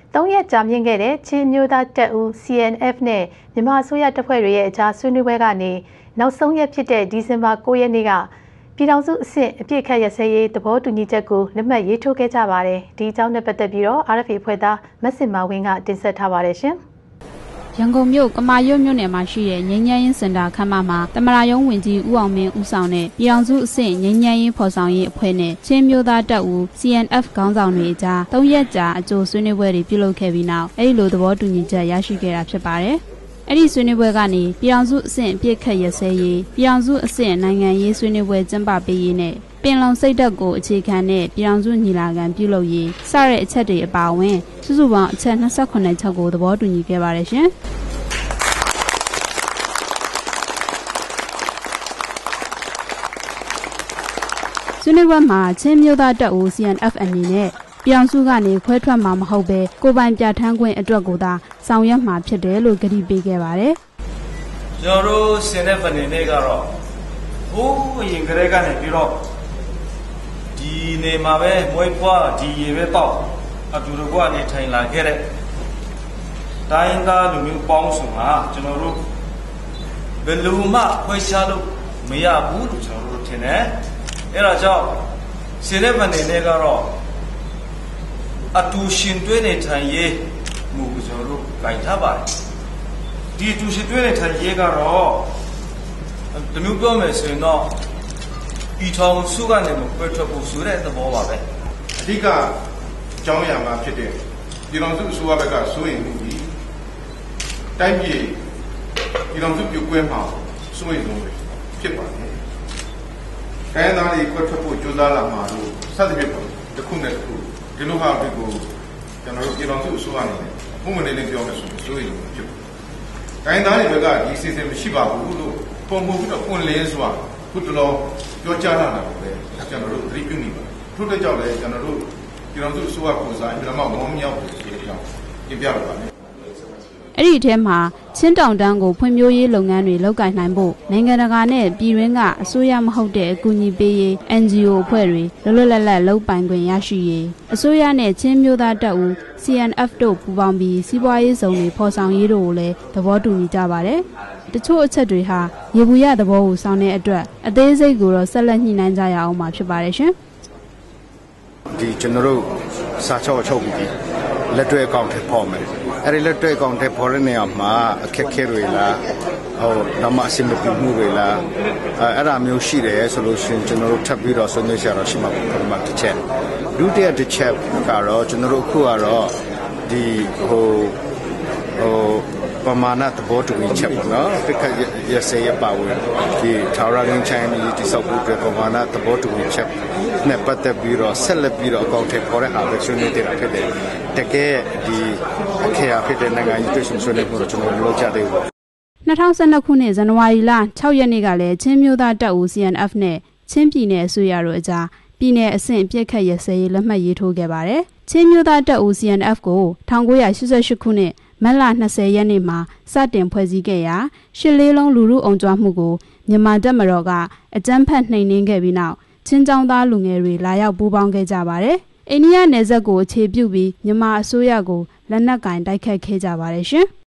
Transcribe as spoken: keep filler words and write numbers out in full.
သုံးရက်ကြာမြင့်ခဲ့တဲ့ချင်းမျိုးသားတပ်ဦး C N F နဲ့မြန်မာအစိုးရတပ်ဖွဲ့တွေရဲ့အကြားဆွေးနွေးပွဲကနေနောက်ဆုံးရက်ဖြစ်တဲ့ဒီဇင်ဘာ၉ရက်နေ့ကပြည်ထောင်စုအဆင့်အပြည့်ခတ်ရစရေးသဘောတူညီချက်ကိုလက်မှတ်ရေးထိုးခဲ့ကြပါတယ်။ဒီအကြောင်းနဲ့ပတ်သက်ပြီးတော့ R F A ဖွဲ့သားမက်စင်မာဝင်းကတင်ဆက်ထားပါတယ်ရှင်။ရန်ကုန်မြို့ကမာရွတ်မြို့နယ်မှာရှိတဲ့ငြိမ်းချမ်းရေးစင်တာခမ်းမမှာတမရယုံဝင်ကြီးဦးအောင်မင်းဦးဆောင်တဲ့ပြည်ထောင်စုအဆင့်ငြိမ်းချမ်းရေးဖော်ဆောင်ရေးအဖွဲ့နဲ့ချင်းမျိုးသားတပ်ဦး C N F ခေါင်းဆောင်တွေအကြားသုံးရက်ကြာအကြိုဆွေးနွေးပွဲတွေပြုလုပ်ခဲ့ပြီးနောက်အဲဒီလိုသဘောတူညီချက်ရရှိခဲ့တာဖြစ်ပါတယ်။အဲ့ဒီဆွေးနွေးပွဲကနေပြည်ထောင်စုအဆင့်အပြည့်ခတ်ရစဲရေးပြည်ထောင်စုအဆင့်နိုင်ငံရေးဆွေးနွေးပွဲကျင်းပပေးရေးနဲ့ပင်လုံစိတ်ဓာတ်ကိုအခြေခံတဲ့ပြည်ထောင်စုညီလာခံပြုလုပ်ရေးစတဲ့အချက်တွေအပါအဝင်စုစုပေါင်းအချက်၂၈ချက်ကိုသဘောတူညီခဲ့ပါတယ်ရှင်။ဆွေးနွေးပွဲမှာချင်းမျိုးသားတပ်ဦး C N F အနေနဲ့ပြည်အောင်စုကနေခွဲထွက်မှာမဟုတ်ပဲကိုပိုင်ပြဋ္ဌာန်းခွင့်အတွက်ကိုသာဆောင်ရွက်မှာဖြစ်တယ်လို့ကြေညာပေးခဲ့ပါတယ်။ကျွန်တော်တို့ C N F အနေနဲ့ကတော့ဟိုးရင်ကလေးကနေပြီးတော့ဒီနေမှာပဲမွေးဖွားဒီရေပဲတောက်အတူတူကနေထိုင်လာခဲ့တဲ့တိုင်းသားလူမျိုးပေါင်းစုံဟာကျွန်တော်တို့ဘယ်လိုမှခွဲခြားလို့မရဘူးလို့ကျွန်တော်တို့ထင်တယ်။အဲဒါကြောင့် C N F အနေနဲ့ကတော့အတူရှင်တွဲနေထိုင်ရေးမှုကိုကျွန်တော်တို့ကြိုင်ထားပါတယ်။ဒီအတူရှင်တွဲနေထိုင်ရေးကတော့ဒီမျိုးပြောမယ်ဆိုရင်တော့ပြည်ထောင်စုကနေမခွဲထွက်ဖို့ဆိုတဲ့သဘောပါပဲ။အဓိကအကြောင်းအရာမှာဖြစ်တဲ့ပြည်ထောင်စုအစိုးရဘက်ကစိုးရိမ်မှုကြီးတိုင်းပြည်ပြည်ထောင်စုပြုကွဲမှာစိုးရိမ်မှုဖြစ်ပါတယ်။တိုင်းသားတွေခွဲထွက်ဖို့ကြိုးစားလာမှာလို့စသဖြင့်တစ်ခုနဲ့တစ်ခုဒီလိုဟာတွေကိုကျွန်တော်တို့ပြည်တော်စုအစိုးရအနေနဲ့ပုံမှန်လေးပြောမယ်ဆိုရင်စိုးရိမ်မှုဖြစ်တယ်။တိုင်းသားတွေဘက်ကဒီစီစဉ်မရှိပါဘူးလို့ပုံပုံပြီးတော့ပွင့်လင်းစွာခုတလောပြောကြားလာတာပဲကျွန်တော်တို့သတိပြုနေပါတယ်။ထို့တဲ့ကြောင့်လည်းကျွန်တော်တို့ပြည်တော်စုအစိုးရကိုစားအင်တာမဝမ်းမြောက်တယ်ဆိုတဲ့အကြောင်းပြပြပါမယ်။အဲ့ဒီအထဲမှာချင်းတောင်တန်းကိုဖွံ့ဖြိုးရေးလုပ်ငန်းတွေလုပ်ကိုင်နိုင်ဖို့နိုင်ငံတကာနဲ့ပြည်တွင်းကအစိုးရမဟုတ်တဲ့အကူအညီပေးရေး N G O အဖွဲ့တွေလွတ်လွတ်လပ်လပ်လုပ်ပိုင်ခွင့်ရရှိရေးအစိုးရနဲ့ချင်းမျိုးသားတပ်ဦး C N F တို့ပူးပေါင်းပြီးစီးပွားရေးစုံတွေဖော်ဆောင်ရေးတို့ကိုလည်းသဘောတူညီကြပါတယ်။တချို့အချက်တွေဟာရေဘူးရသဘောကိုဆောင်တဲ့အတွက်အသေးစိတ်ကိုတော့ဆက်လက်ညှိနှိုင်းကြရအောင်မှာဖြစ်ပါတယ်ရှင်။ဒီကျွန်တော်တို့စာချုပ်ချုပ်ပြီးလက်တွေ့အကောင့်ထဲပေါ်မယ်အဲ့ဒီလက်တွေ့အကောင့်ထဲပေါ်တဲ့နေရာမှာအခက်အခဲတွေလားဟိုတော့မှအဆင်မပြေမှုတွေလားအဲ့ဒါမျိုးရှိတယ်ဆိုလို့ရှိရင်ကျွန်တော်တို့ထပ်ပြီးတော့ဆွေးနွေးကြတော့ရှိမှာပထမတစ်ချက်ဒုတိယတစ်ချက်ကတော့ကျွန်တော်တို့အခုကတော့ဒီဟိုဟိုပမာဏသဘောတူညီချက်ပေါ့နော်ပြခတ်ရစေရပါဝင်ဒီထာဝရငင်းချိုင်းဒီစောက်ဖို့အတွက်ပမာဏသဘောတူညီချက်နဲ့ပတ်သက်ပြီးတော့ဆက်လက်ပြီးတော့အကောင့်ထဲပေါ်တဲ့ဟာပဲဆွေးနွေးနေတာဖြစ်တယ်တကယ်ဒီအခရာဖြစ်တဲ့နိုင်ငံရေးတွေ့ဆုံဆွေးနွေးမှုတော့ကျွန်တော်လုပ်ကြသေးဘူး၂၀၁၂ခုနှစ်ဇန်နဝါရီလ၆ရက်နေ့ကလည်းချင်းမျိုးသားတပ်ဦး C N F နဲ့ချင်းပြည်နယ်အစိုးရတို့အကြားပြည်내အဆင့်အပြည့်ခတ်ရစဲရေးလက်မှတ်ရေးထိုးခဲ့ပါတယ်ချင်းမျိုးသားတပ်ဦး C N F ကို၁၉၈၈ခုနှစ်မတ်လ၂၀ရက်နေ့မှာစတင်ဖွဲ့စည်းခဲ့ရာရှစ်လေးလုံးလူမှုအုံကြွမှုကိုမြန်မာတပ်မတော်ကအကြမ်းဖက်နှိမ်နင်းခဲ့ပြီးနောက်ချင်းချောင်းသားလူငယ်တွေလာရောက်ပူးပေါင်းခဲ့ကြပါတယ်။အိန္ဒိယနယ်စပ်ကိုအခြေပြုပြီးမြန်မာအစိုးရကိုလက်နက်ကင်တိုက်ခတ်ခဲ့ကြပါတယ်ရှင်။